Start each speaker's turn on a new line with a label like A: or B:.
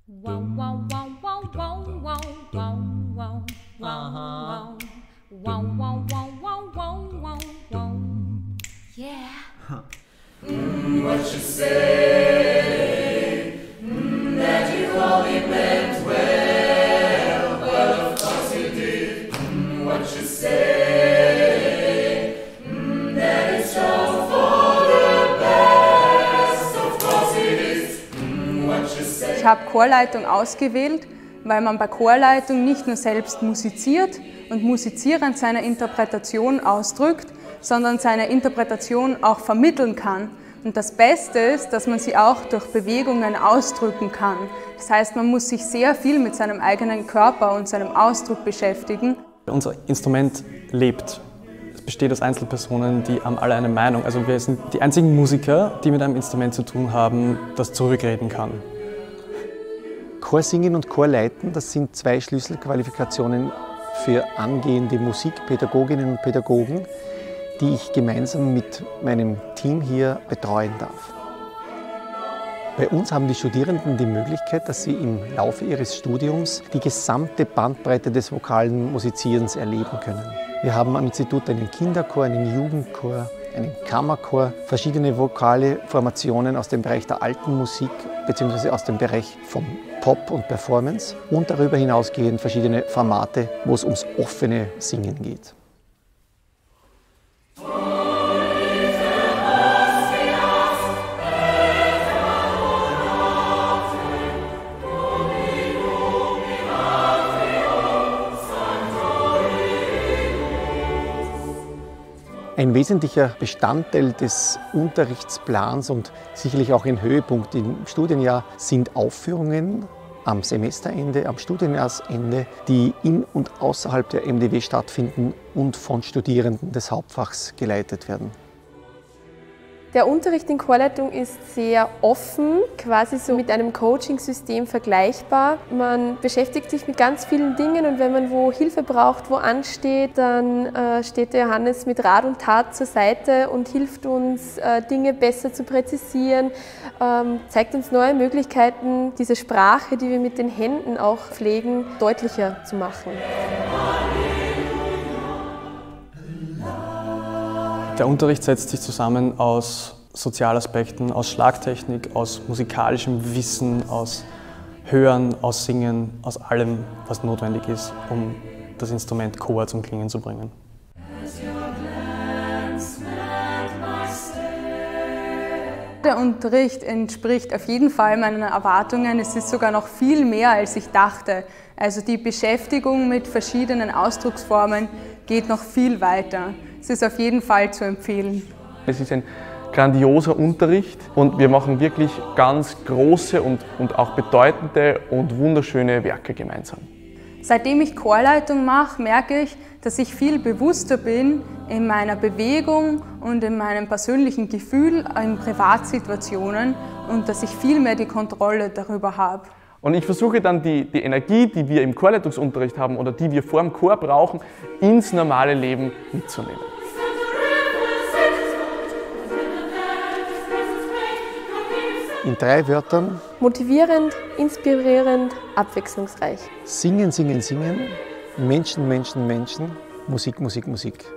A: Wow, wow, wow, wow, wow, wow, wow, wow, wow, wow, wow, wow, wow, wow, wow, wow. Yeah.
B: What you say, that you only meant well, but of course you did. What you say, that it's all for the best, of course it is. What you say.
C: Ich habe Chorleitung ausgewählt, weil man bei Chorleitung nicht nur selbst musiziert und musizierend seine Interpretation ausdrückt, sondern seine Interpretation auch vermitteln kann. Und das Beste ist, dass man sie auch durch Bewegungen ausdrücken kann. Das heißt, man muss sich sehr viel mit seinem eigenen Körper und seinem Ausdruck beschäftigen.
D: Unser Instrument lebt. Es besteht aus Einzelpersonen, die haben alle eine Meinung. Also wir sind die einzigen Musiker, die mit einem Instrument zu tun haben, das zurückreden kann.
E: Chorsingen und Chorleiten, das sind zwei Schlüsselqualifikationen für angehende Musikpädagoginnen und Pädagogen, die ich gemeinsam mit meinem Team hier betreuen darf. Bei uns haben die Studierenden die Möglichkeit, dass sie im Laufe ihres Studiums die gesamte Bandbreite des vokalen Musizierens erleben können. Wir haben am Institut einen Kinderchor, einen Jugendchor, einen Kammerchor, verschiedene vokale Formationen aus dem Bereich der alten Musik bzw. aus dem Bereich von Pop und Performance und darüber hinausgehend verschiedene Formate, wo es ums offene Singen geht. Ein wesentlicher Bestandteil des Unterrichtsplans und sicherlich auch ein Höhepunkt im Studienjahr sind Aufführungen am Semesterende, am Studienjahrsende, die in und außerhalb der MDW stattfinden und von Studierenden des Hauptfachs geleitet werden.
F: Der Unterricht in Chorleitung ist sehr offen, quasi so mit einem Coaching-System vergleichbar. Man beschäftigt sich mit ganz vielen Dingen und wenn man wo Hilfe braucht, wo ansteht, dann steht der Johannes mit Rat und Tat zur Seite und hilft uns, Dinge besser zu präzisieren, zeigt uns neue Möglichkeiten, diese Sprache, die wir mit den Händen auch pflegen, deutlicher zu machen.
D: Der Unterricht setzt sich zusammen aus Sozialaspekten, aus Schlagtechnik, aus musikalischem Wissen, aus Hören, aus Singen, aus allem, was notwendig ist, um das Instrument Chor zum Klingen zu bringen.
C: Der Unterricht entspricht auf jeden Fall meinen Erwartungen. Es ist sogar noch viel mehr, als ich dachte. Also die Beschäftigung mit verschiedenen Ausdrucksformen geht noch viel weiter. Es ist auf jeden Fall zu empfehlen.
G: Es ist ein grandioser Unterricht und wir machen wirklich ganz große und auch bedeutende und wunderschöne Werke gemeinsam.
C: Seitdem ich Chorleitung mache, merke ich, dass ich viel bewusster bin in meiner Bewegung und in meinem persönlichen Gefühl in Privatsituationen und dass ich viel mehr die Kontrolle darüber habe.
G: Und ich versuche dann die Energie, die wir im Chorleitungsunterricht haben oder die wir vor dem Chor brauchen, ins normale Leben mitzunehmen.
E: In 3 Wörtern:
F: Motivierend, inspirierend, abwechslungsreich.
E: Singen, singen, singen, Menschen, Menschen, Menschen, Musik, Musik, Musik.